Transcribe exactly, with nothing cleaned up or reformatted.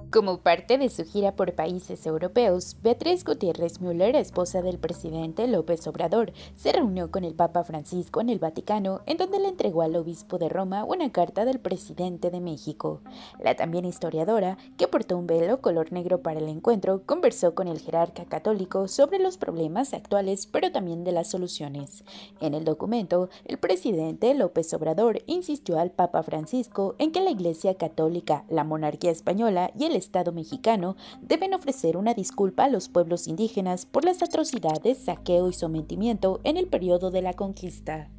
Como parte de su gira por países europeos, Beatriz Gutiérrez Müller, esposa del presidente López Obrador, se reunió con el Papa Francisco en el Vaticano, en donde le entregó al obispo de Roma una carta del presidente de México. La también historiadora, que portó un velo color negro para el encuentro, conversó con el jerarca católico sobre los problemas actuales, pero también de las soluciones. En el documento, el presidente López Obrador insistió al Papa Francisco en que la Iglesia Católica, la monarquía española y el Estado mexicano deben ofrecer una disculpa a los pueblos indígenas por las atrocidades, saqueo y sometimiento en el periodo de la conquista.